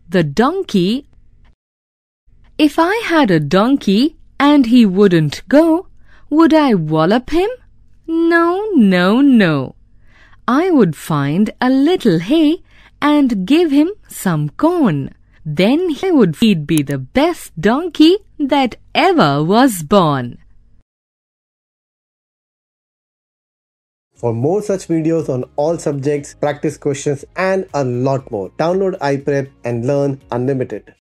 The donkey. If I had a donkey and he wouldn't go, would I wallop him? No, no, no. I would find a little hay and give him some corn. Then he'd be the best donkey that ever was born. For more such videos on all subjects, practice questions and a lot more, download iPrep and learn unlimited.